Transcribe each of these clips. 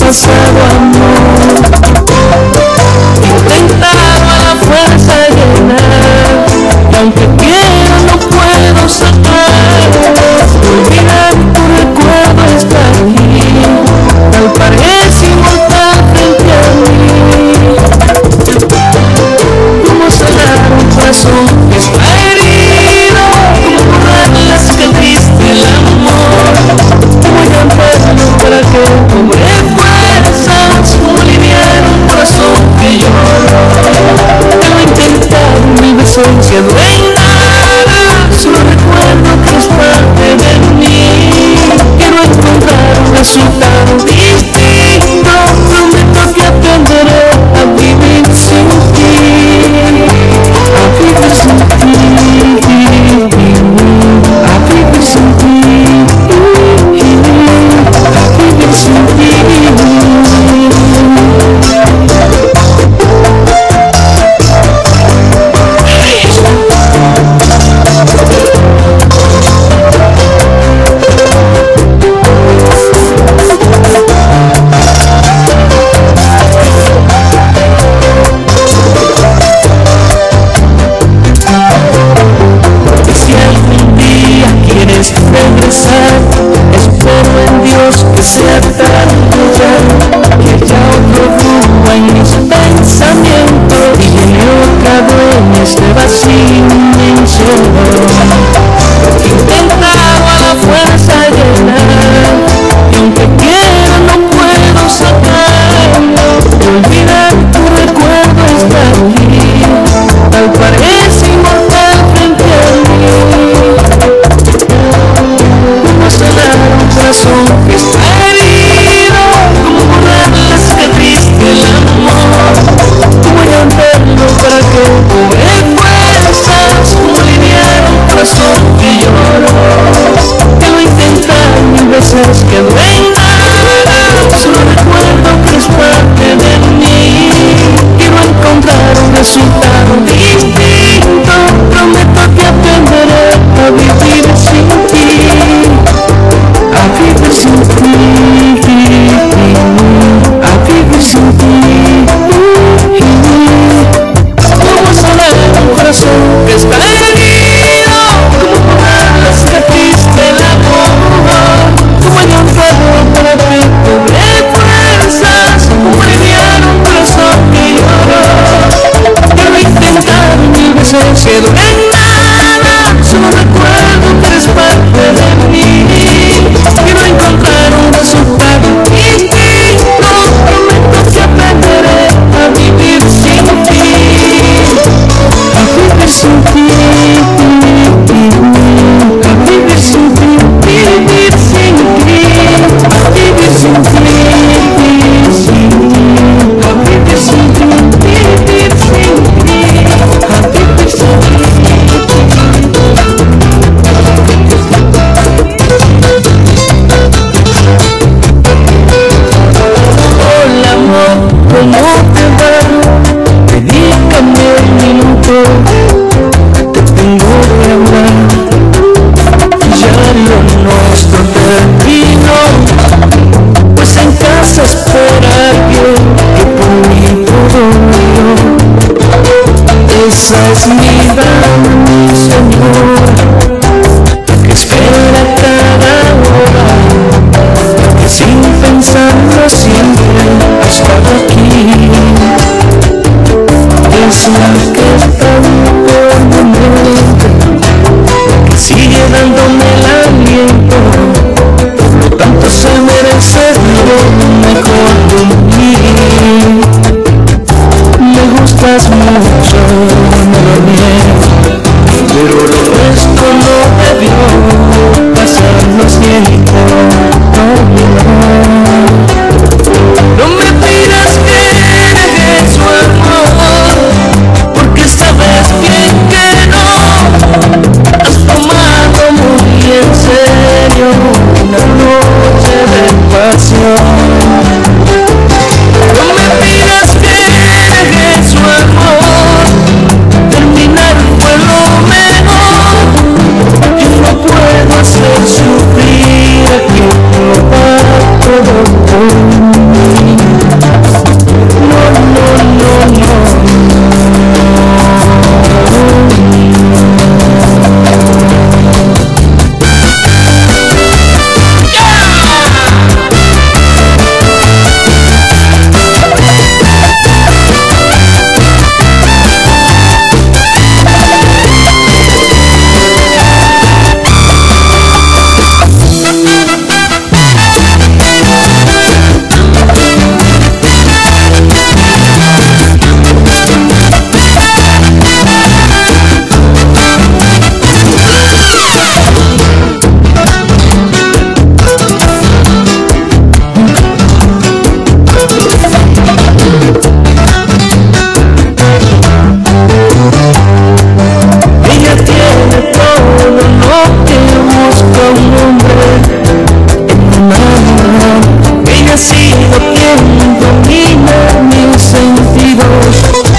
demasiado amor. Intentado a la fuerza llenar, y aunque quiero no puedo sacar. Olvidar tu recuerdo está aquí, tal parece inmortal frente a mí. Como sanar un corazón que está herido, como borrar la cicatriz del amor. Como llamparlo para que cobre fuerzas, como aliviar un corazón que llora. Que lo he intentado mil veces y no hay nada, solo recuerdo que es parte de mí. Quiero encontrar un resultado distinto, prometo que aprenderé a vivir sin ti, a vivir sin ti, a vivir sin ti, a vivir sin ti. Regresar, espero en Dios que sea tarde ya, que haya otro rumbo en mis pensamientos y llene otra vez este vacío inmenso. Intentado a la fuerza llenar, y aunque quiero no puedo sacarlo. Olvidar tu recuerdo está aquí, tal parece inmortal frente a mí. Un corazón que está herido, como borrar la cicatriz del amor. Como llamparlo para que cobre fuerzas, como aliviar un corazón que llora. Que lo he intentado mil veces, que no hay nada, solo recuerdo que es parte de mí. Quiero encontrar un resultado distinto, prometo que aprenderé a vivir sin ti, a vivir sin ti, a vivir sin ti. Como sanar un corazón que está herido, como borrar la cicatriz del amor. Como llamparlo para que cobre fuerzas, como aliviar un corazón que llora. Quiero intentar mil veces, que no hay nada, solo recuerdo que eres parte de mí. Quiero encontrar un resultado distinto, prometo que aprenderé a vivir sin ti, a vivir sin ti, a vivir sin ti, vivir sin ti, a vivir sin ti, a vivir sin ti, vivir sin ti, a vivir sin ti. Hola amor, ¿cómo te va? Dedícame un minuto, te tengo que hablar. Ya lo nuestro terminó, pues en casa espera alguien que por mí todo dio. Esa es mi dama, mi señor, que espera cada hora, que sin pensarlo siempre ha estado aquí. Es la que está por momento, que sigue dándome el aliento, por lo tanto se merece lo mejor de mí. Me gustas mucho, no lo niego, pero lo nuestro no debió pasar más tiempo. No me pidas que dejes su amor, porque sabes bien que no. Has tomado muy en serio una noche de pasión. No me pidas que dejes su amor, terminar fue lo mejor. Yo no puedo hacer sufrir a quien lo da todo por mí. sido quien domina mis sentidos.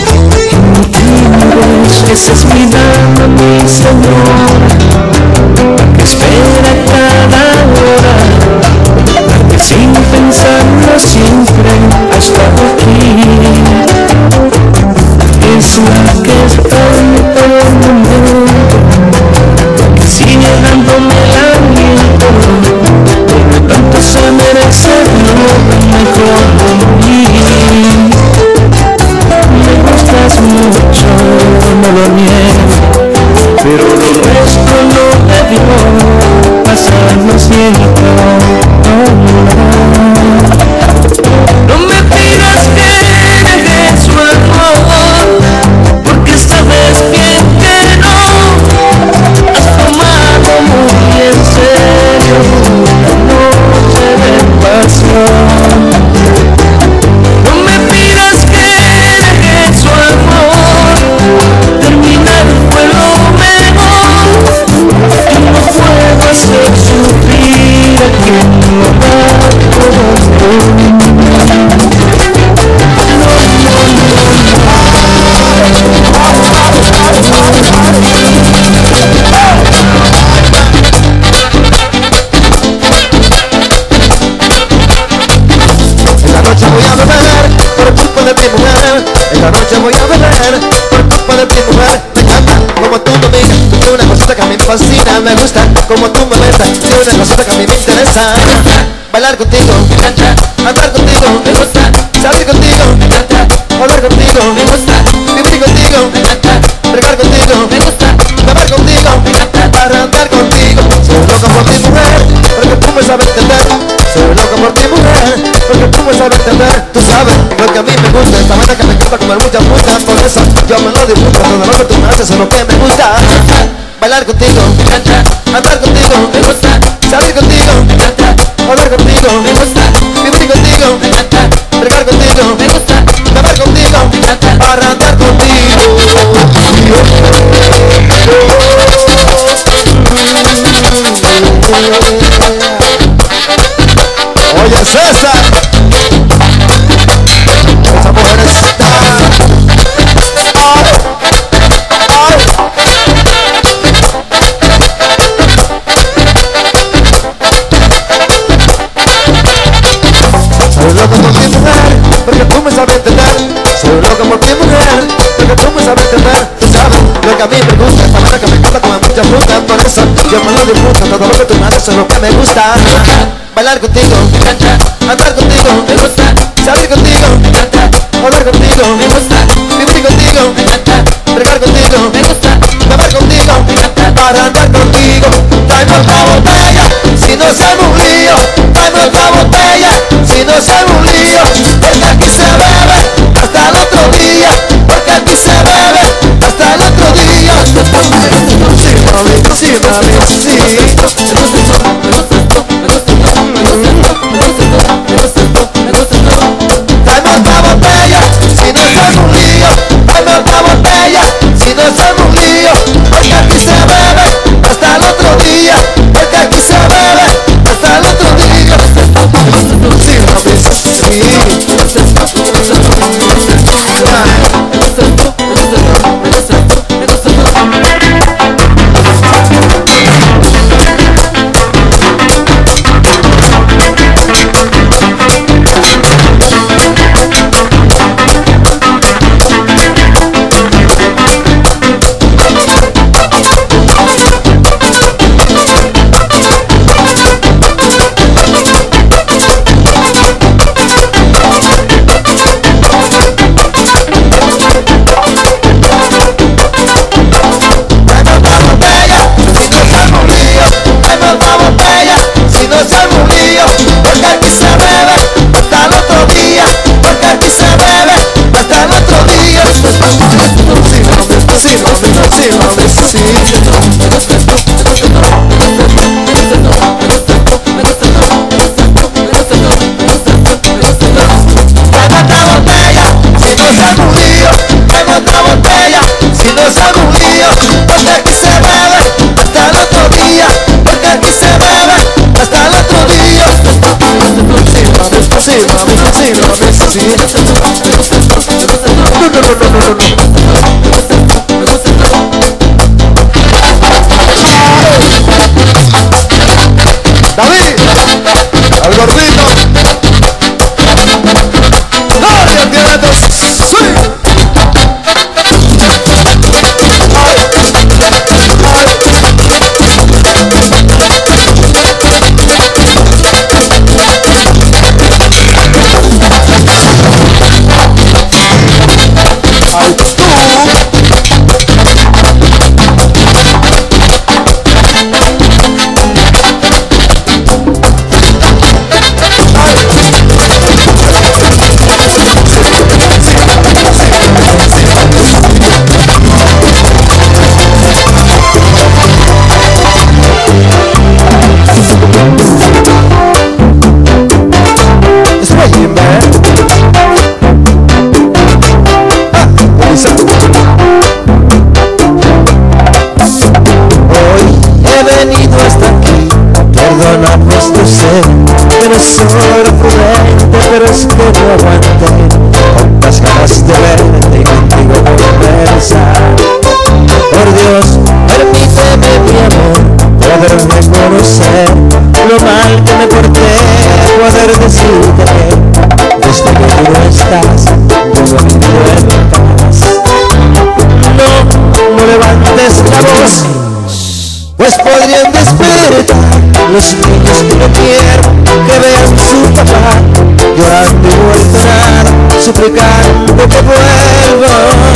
Esa es mi dama, mi señora, que espera cada hora, que sin pensarlo siempre ha estado aquí. Es la que está en todo el mundo, que sigue dándome el aliento, porque tanto se merece lo mejor de mí. Me gustas mucho, no lo niego, pero lo nuestro no debió pasarnos tiempo. No me pidas que deje su amor, porque sabes bien que no. Has tomado muy en serio una noche de pasión. No me pidas que deje su amor, terminar fue lo mejor. Yo no puedo hacer sufrir a quien no da todo esto. Esta noche voy a beber por culpa de mi mujer. Esta noche voy a beber por culpa de mi mujer. Me encanta como tú me miras, tiene una cosita que a mí me fascina. Me gusta como tú me besas, tiene una cosita que a mí me interesa. Bailar contigo, andar contigo, salir contigo, hablar contigo, vivir contigo, bregar contigo, beber contigo, arrancar contigo. Soy loco por mi mujer, porque tú me sabes entender. Soy loco por mi mujer, porque tú me sabes entender. Tú sabes lo que a mí me gusta, esta vaina que me encanta comer muchas frutas. Por eso yo me lo disfruto, todo lo que tú me haces es lo que me gusta. Bailar contigo, andar contigo, salir contigo, hablar contigo, vivir contigo, bregar contigo, beber contigo, arrancar contigo. Oye César, esa mujer está. Soy loco por mi mujer, porque tú me sabes entender. Soy loco por mi mujer, porque tú me sabes entender. Tú sabes lo que a mí me gusta, esta manera que me encanta comer mucha fruta. Por eso yo me lo disfruto, todo lo que tú me haces es lo que me gusta. Bailar contigo, andar contigo, salir contigo, hablar contigo, vivir contigo, bregar contigo, beber contigo, arrancar contigo. Tráeme otra botella, si no se me un lío. Tráeme otra botella, si no se me un lío. Porque aquí se bebe hasta el otro día. Porque aquí se bebe hasta el otro día. Sí, mami, sí, mami, sí. Me gusta esto, me gusta esto, me gusta esto, me gusta esto, me gusta esto, me gusta esto, me gusta mami, sí. David, al gordito. Nadie tiene dos. Sí. Solo prudente, pero es que no aguanté tantas ganas de verte y contigo conversar. Por Dios, permíteme, mi amor, poder reconocer lo mal que me porté, poder decirte que desde que tú no estás, yo no vivo en paz. No levantes la voz, pues podrían despertar los niños que no quieren que vean su papá llorando y vuelto nada, suplicando que vuelva.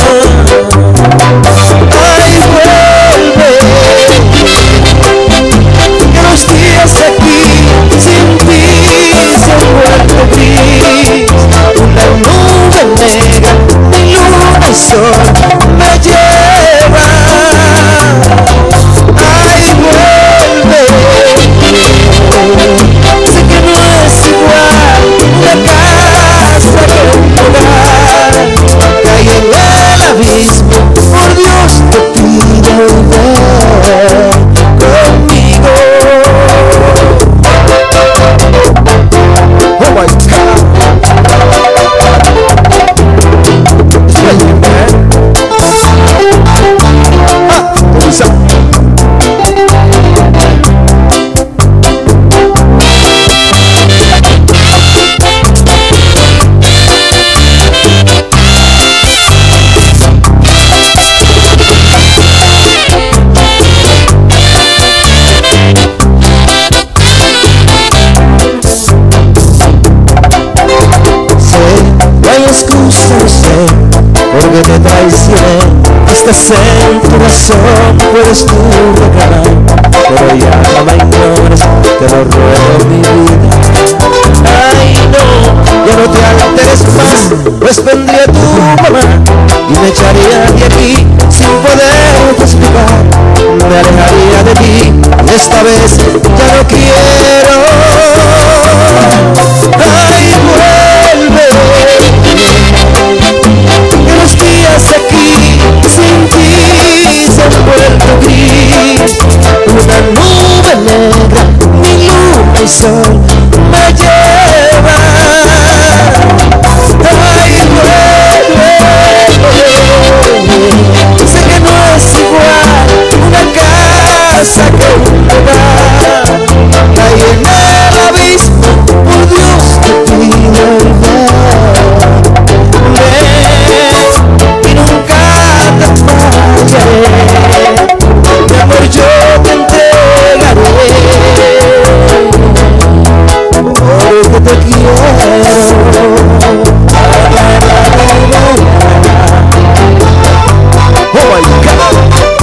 Ay, vuelve, que los días aquí sin ti se han vuelto gris. Una nube negra, mi luna y sol me lleva. Ay, vuelve, sé que no es igual una casa que un hogar. Caí en el abismo, por Dios te pido volver conmigo. Oh my God, it's raining, man. What's up? Porque te traicioné, estás en tu razón, puedes tú reclamar, pero ya no me ignores, te lo ruego mi vida. Ay no, ya no te alteres más, pues vendría tu mamá y me echaría de aquí sin poder explicar, me alejaría de ti y esta vez ya no quiero. Ay, vuelve, los días aquí sin ti se han vuelto gris. Una nube negra, mi luna y sol me lleva. Ay, vuelve, sé que no es igual una casa que un hogar. Caí en el abismo, por Dios te pido volver. Mi amor, yo te entregaré, porque te quiero. Oh my God,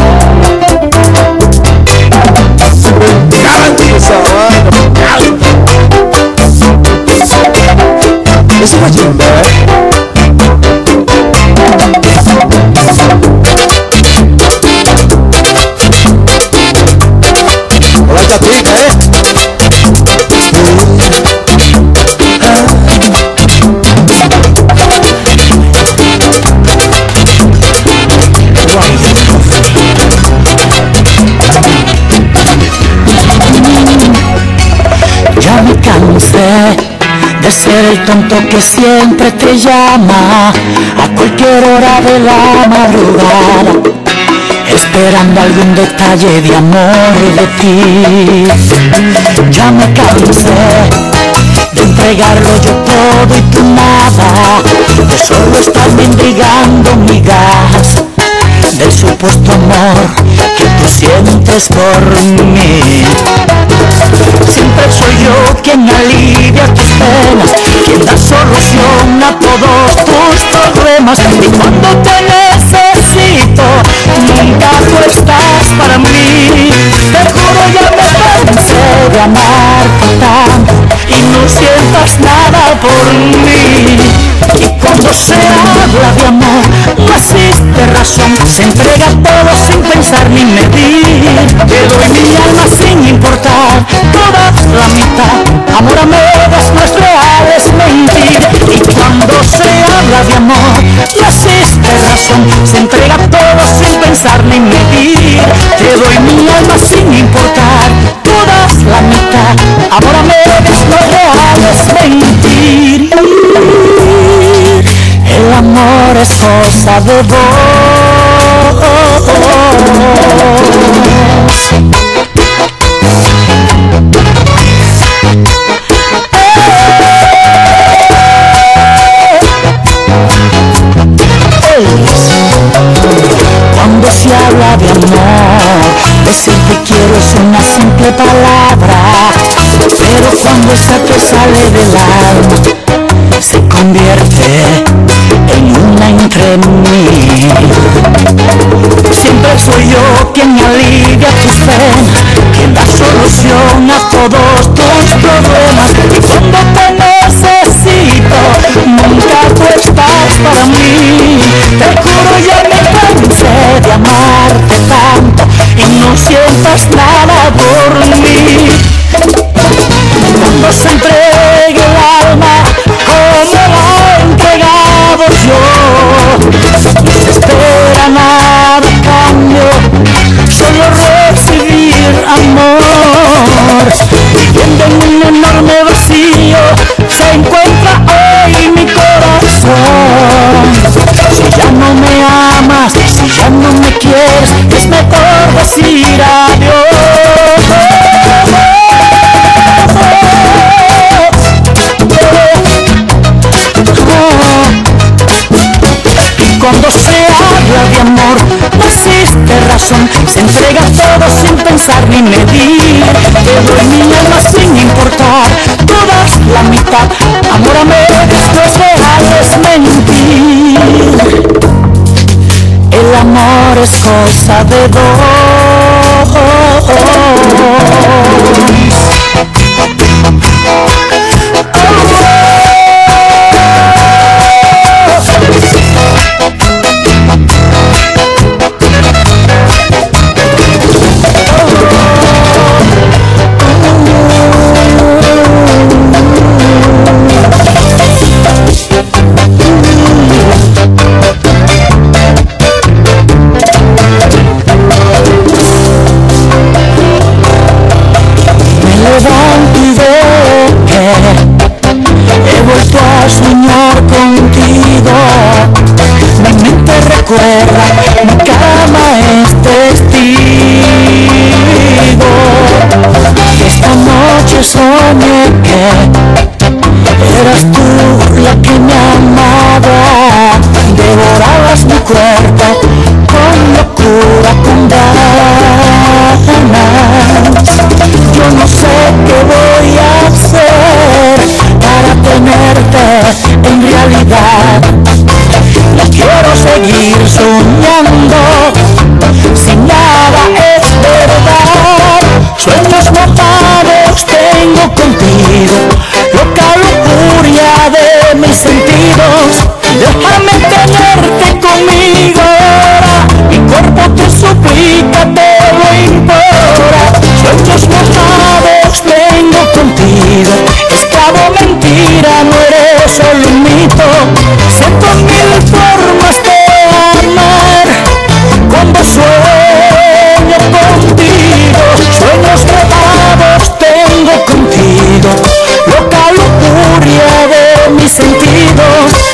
garantiza, eso fue chimba, la chatica, Ya me cansé de ser ser el tonto que siempre te llama a cualquier hora de la madrugada, esperando algún detalle de amor de ti. Ya me cansé de entregarlo yo todo y tú nada, de solo estar mendigando migajas del supuesto amor que tú sientes por mí. Siempre soy yo quien alivia tus penas, quien da solución a todos tus problemas, y cuando te necesito nunca tú estás para mí. Te juro ya me cansé de amarte tanto y no sientas nada por mí. Y cuando se habla de amor no existe razón, se entrega todo sin pensar ni medir. Te doy mi alma sin importar toda la mitad, amor a medias no es real, es mentir. Y cuando se habla de amor no existe razón, se entrega todo sin pensar ni medir. Te doy mi alma sin importar toda la mitad, amor a medias no es real, es mentir. El amor es cosa de dos. Cuando se habla de amor, decir te quiero es una simple palabra, pero cuando esa te sale del alma, se convierte en una entre mí. Siempre soy yo quien alivia tus penas, quien da solución a todos tus problemas, y cuando te necesito nunca tú estás para mí. Te juro ya me cansé de amarte tanto y no sientas nada por mí. Cuando se entregue el alma como la he entregado yo, no se espera nada a cambio, solo recibir amor. Viviendo en un enorme vacío se encuentra hoy mi corazón. Si ya no me amas, si ya no me quieres, es mejor decir adiós. Cuando se habla de amor no existe razón, se entrega todo sin pensar ni medir. Te doy mi alma sin importar todas la mitad, amor a medias no es real, es mentir. El amor es cosa de dos. Recuerda, mi cama es testigo que esta noche soñé que eras tú la que me amaba. Devorabas mi cuerpo con locura, con ganas. Yo no sé qué voy a hacer para tenerte en realidad. No quiero seguir soñando, si nada es verdad. Sueños mojados tengo contigo, loca lujuria de mis sentidos. Déjame tenerte conmigo.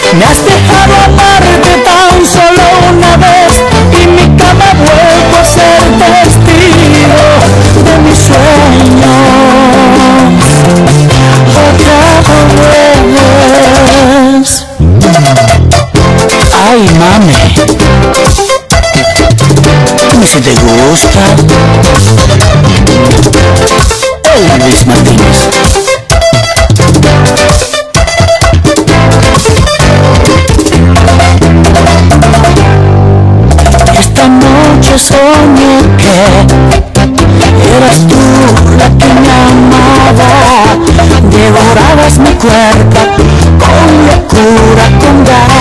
Me has dejado amarte tan solo una vez y mi cama ha vuelto a ser testigo de mis sueños. Otra vez. Ay, mami, dime si te gusta. Luis Martínez. Esta noche soñé que eras tú la que me amaba, devorabas mi cuerpo con locura, con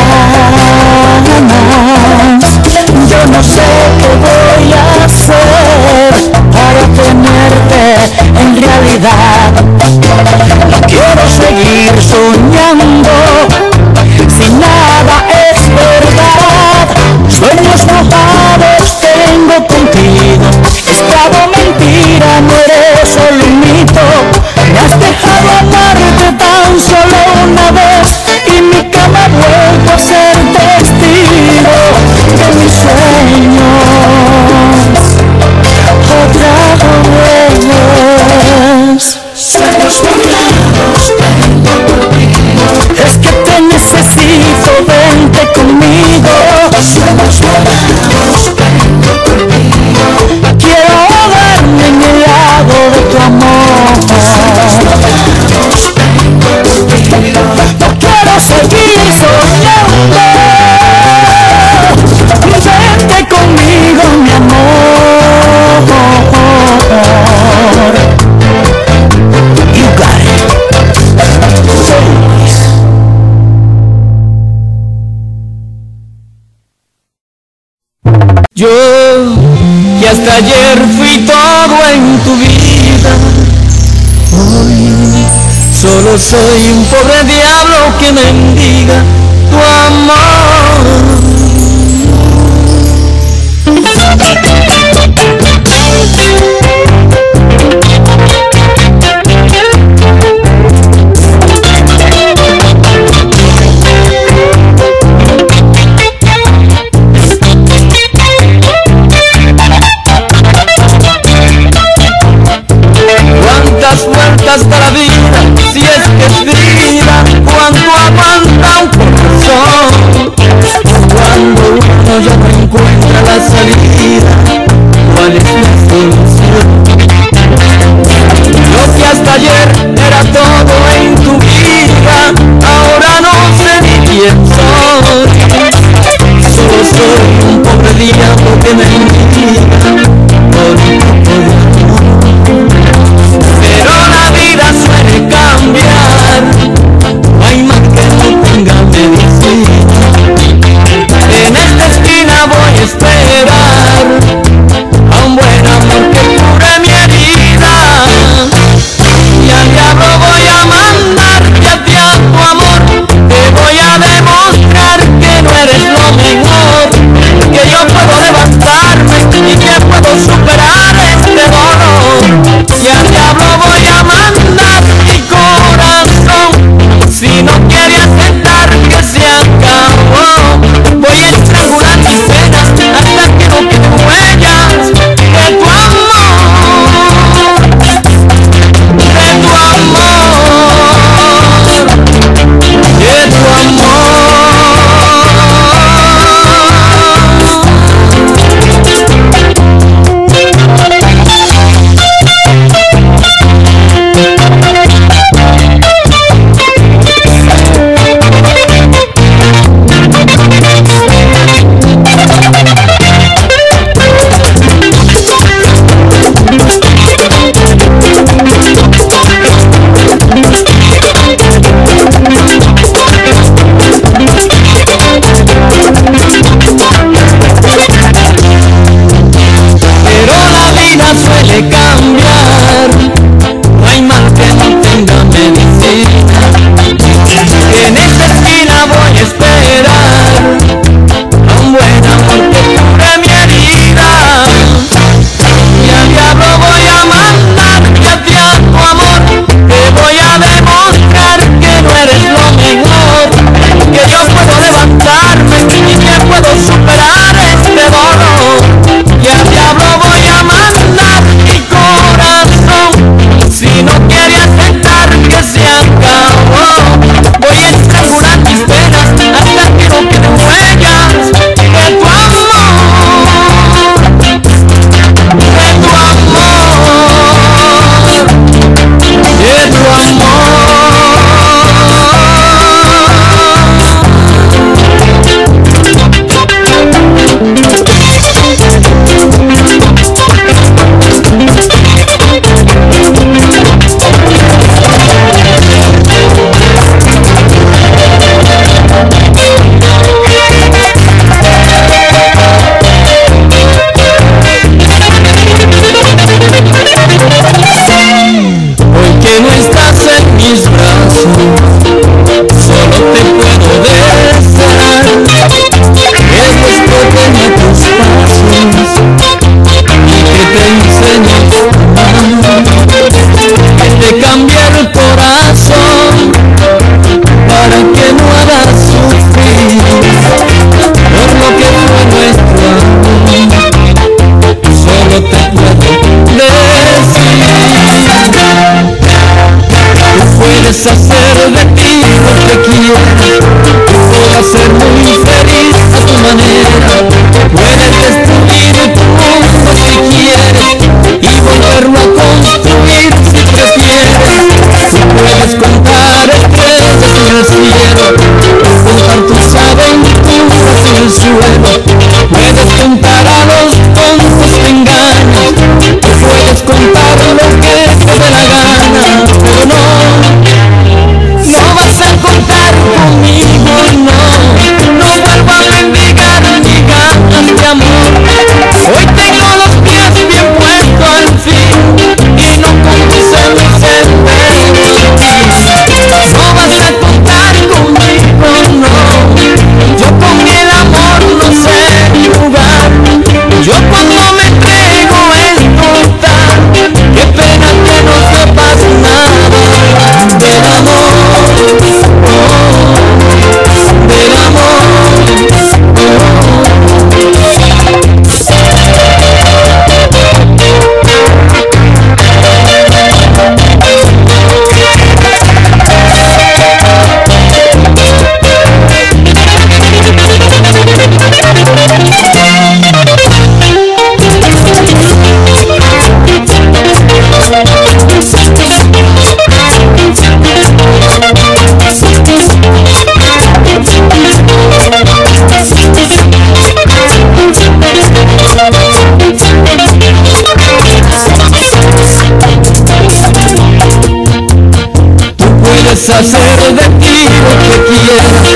ganas. Yo no sé qué voy a hacer para tenerte en realidad. No quiero seguir soñando si nada es verdad. Sueños mojados tengo contigo, es todo mentira, no eres solo un mito. Me has dejado amarte tan solo una vez y mi cama ha vuelto a ser testigo de mis sueños. Otra vez. Sueños mojados tengo contigo, es que te necesito, vente conmigo. Sueños mojados tengo contigo, quiero ahogarme en el lago de tu amor. Sueños mojados tengo contigo, no quiero seguir soñando. Vente conmigo, mi amor. You got it. Yo, que hasta ayer fui todo en tu vida, hoy solo soy un pobre diablo que mendiga tu amor. Cuántas vueltas da la vida, si es que es vida, cuánto aguanta un corazón, cuando uno ya no encuentra la salida, ¿cuál es la solución? Lo que hasta ayer era todo en tu vida, ahora no sé ni quién soy. Solo soy un pobre diablo que me mendiga por un poco de amor. Pero la vida suele cambiar, no hay más que no tenga medicina. En esta esquina voy a esperar a un buen amor que cure mi herida. Y al diablo voy a mandar que a ti, a tu amor, te voy a demostrar que no eres lo mejor, que yo puedo levantarme y que puedo superar este dolor. Y al diablo voy a mandar mi corazón, si no quiere aceptar que se acabó. Voy a estrangular mis penas hasta que no queden huellas de tu amor, de tu amor, de tu amor. Pero la vida suele cambiar, no hay mal que no tenga medicina. En esta esquina voy a esperar a un buen amor que cure mi herida. Y al diablo voy a mandar que a ti, a tu amor, te voy a demostrar que no eres lo mejor, que yo puedo quiero contar tus aventuras en el suelo. Puedes contar a los tontos que engañas, puedes contar lo que te dé la gana, pero no vas a contar conmigo, no vuelvo a mendigar ni ganas de amor. Hoy tengo los pies bien puestos al fin y no conduce mi sendero. No vas a contar conmigo, yo con el amor no sé jugar. Yo cuando me entrego es total, qué pena que no sepas nada del amor, del amor. Hacer de ti lo que quieras,